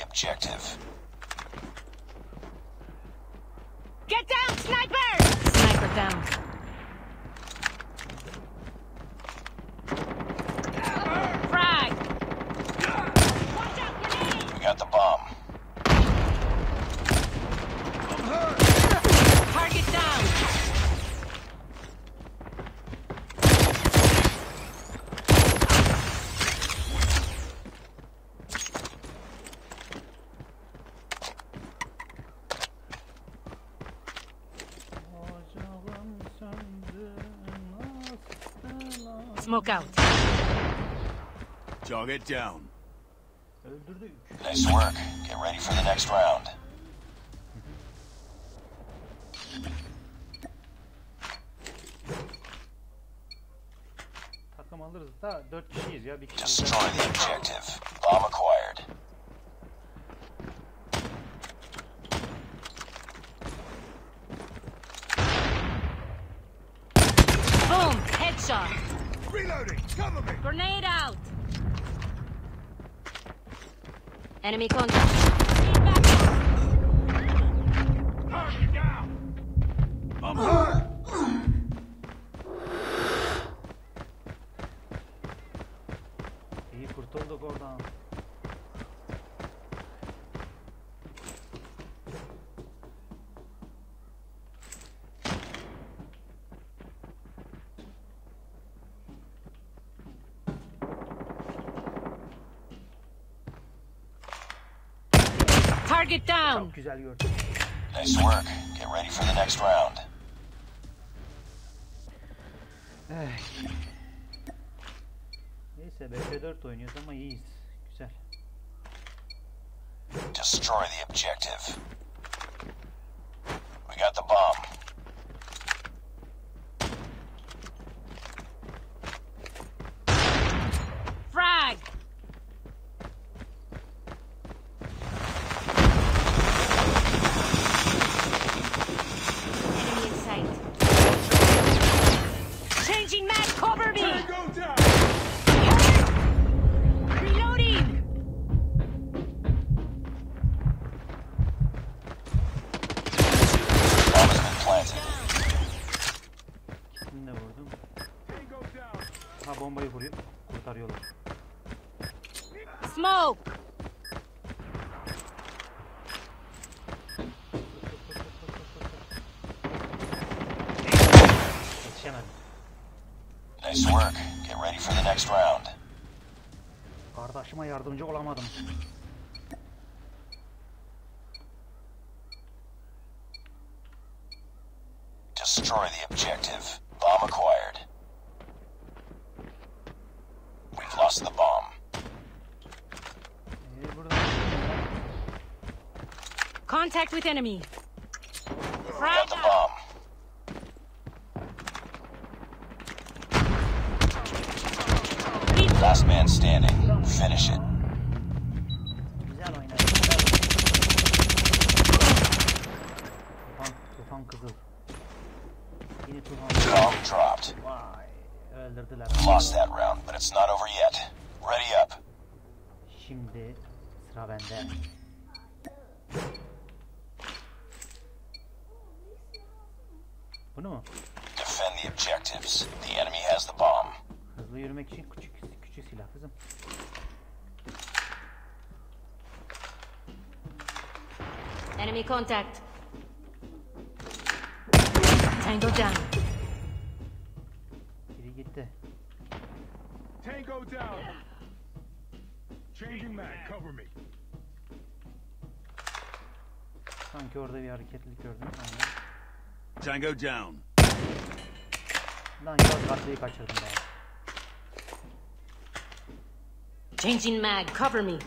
objective. Get down, sniper! Sniper down. Frag! Watch out, grenade! We got the bomb. Target down! Smoke out. Target down. Öldürdük. Nice work. Get ready for the next round. Takım alırız da 4 kişiyiz ya, bir kişi. Destroy the objective. Bomb acquired. Boom! Headshot! Reloading. Cover me. Grenade out! Enemy contact. Target down. I'm hurt. İyi kurtulduk oradan. Target down! Çok güzel gördüm. Nice work. Get ready for the next round. Neyse 5'e 4 oynuyoruz ama iyiyiz. Güzel. Destroy the objective. We got the bomb. Frag! Enemy in sight. Changing mag, cover me! Go down. Reloading! Bomb has been planted. Şimdi de vurdum. Tango down. Ha, bombayı vuruyor. Kurtarıyorlar. Smoke! Yetişemedim. Nice work. Get ready for the next round. Kardeşime yardımcı olamadım. Destroy the objective. Bomb acquired. We've lost the bomb. Burada. Contact with enemy. We Frag got the out! bomb. Last man standing. Finish it. Güzel oynadı. Tufan kızıl. Yine Tufan. Bomb dropped. Vay. Öldürdüler. Lost that round, but it's not over yet. Ready up. Şimdi sıra bende. Bunu mu? Defend the objectives. The enemy has the bomb. Hızlı yürümek için küçük silah kızım. Enemy contact. Tango down. Biri gitti. Tango down. Changing mag. Cover me. Sanki orada bir hareketlilik gördüm. Aynen. Tango down. Lan yaz katlayı kaçırdım ben. Changing mag, cover me.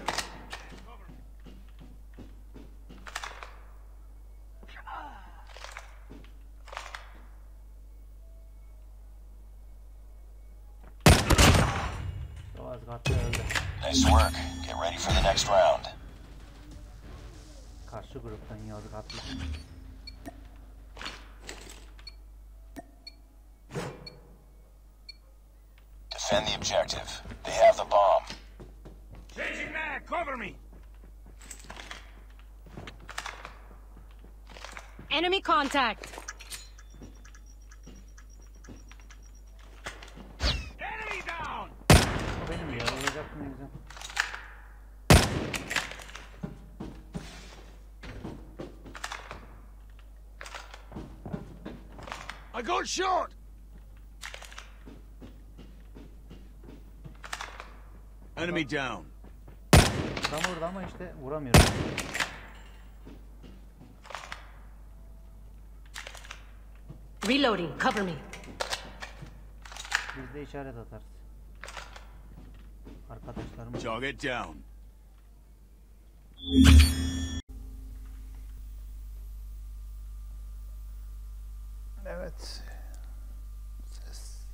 Yaz katlı öldü. Nice work. Get ready for the next round. Karşı gruptan yaz katlı. Defend the objective. They have the bomb. Changing mag. Cover me. Enemy contact. Enemy down! O benim ya. Olacaktı ne güzel. I got shot! Enemy down. Tam orada ama işte vuramıyorum. Reloading. Cover me. Biz de işaret atarız. Arkadaşlarımız. Target down. Evet. Ses.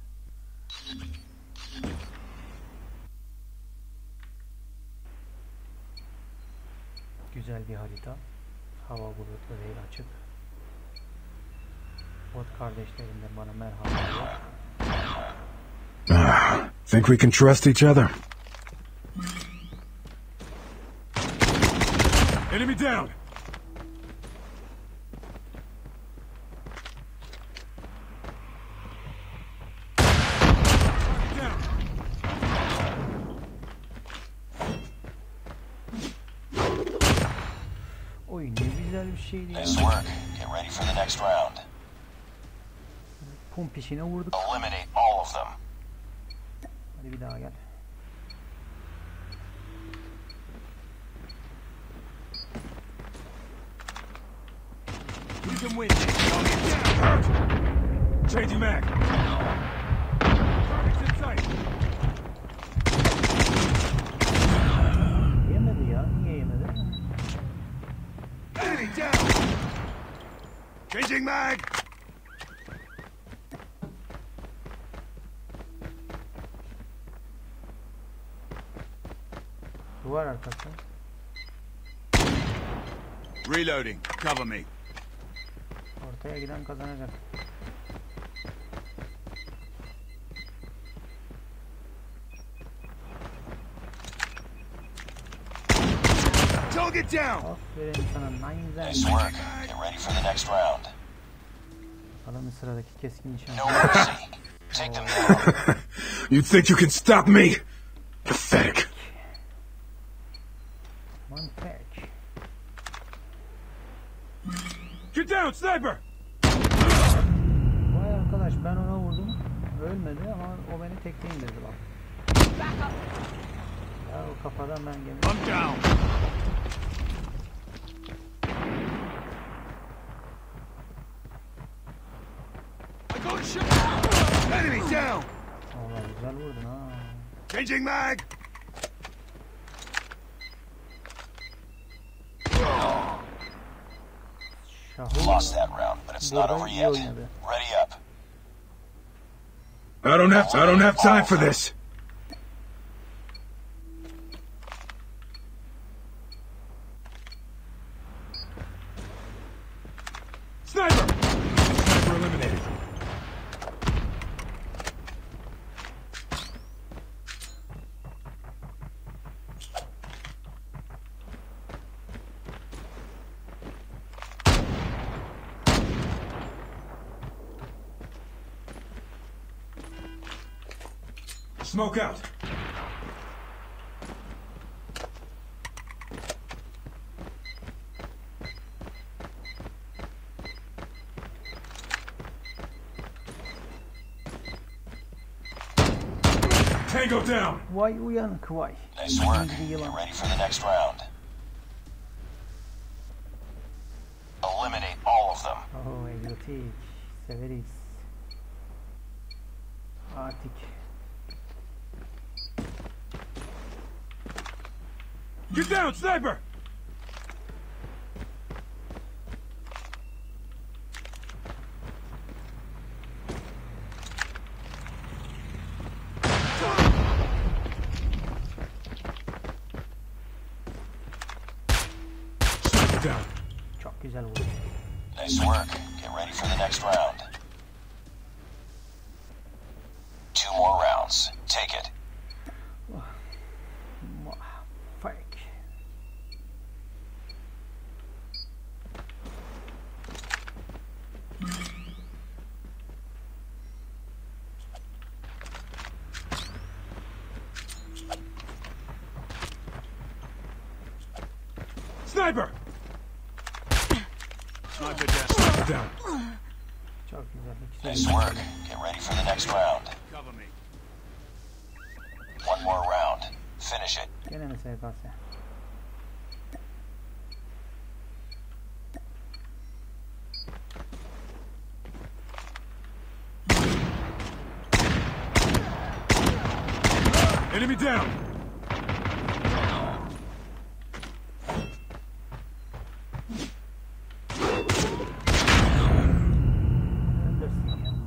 Güzel bir harita. Hava bulutlu değil, açık. Bot kardeşlerimden bana merhaba. Think we can trust each other? Enemy down! Down! Oy ne güzel bir şeydi ya. Nice work. Get ready for the next round. Pum pişine vurduk. Eliminate all of them. Hadi bir daha gel. We can win. Target down! Hurt! Changing mag. Target's in sight. Yemedi ya. Niye yemedi? Enemy down! Changing mag! Duvar arkası. Reloading. Cover me. Ortaya giden kazanacak. Target down! Aferin sana. Nice Nice. work. Get ready for the next round. Adamın sıradaki keskin nişan. No mercy. Take them down. You think you can stop me? Pathetic. Mantek. Get down, sniper! Vay arkadaş ben ona vurdum. Ölmedi ama o beni tekte indirdi bak. Ya o kafadan ben gene. I'm down. I got shot! Enemy down! Valla güzel vurdun ha. Changing mag! Şahı. Lost that round, but it's not Burada over iyi yet. oynadı. Ready up. I don't have time for this. Sniper! Sniper eliminated. Smoke out. Tango down. Vay uyanık vay. Nice work. Gidi Get yılan. ready for the next round. Eliminate all of them. Oh egzotik. Severiz. Artık. Get down, sniper! Sniper down. Çok güzel vurdu. Nice work. Get ready for the next round. 2 more rounds. Take it. Fake. Sniper! Sniper down. Sniper down. Çok güzel. İkisi Nice de- work. Get ready for the next round. Cover me. One more round. Finish it. Gene mi SKS? Enemy down. Öldürsün ya.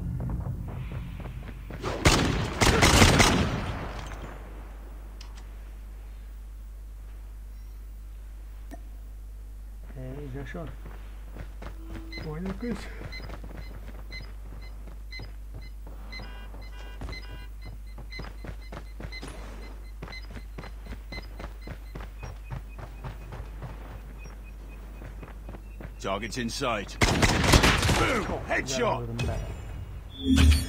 Yaşar. Oyna kız. Target's in sight. Boom! Güzel Headshot! vurdum ben.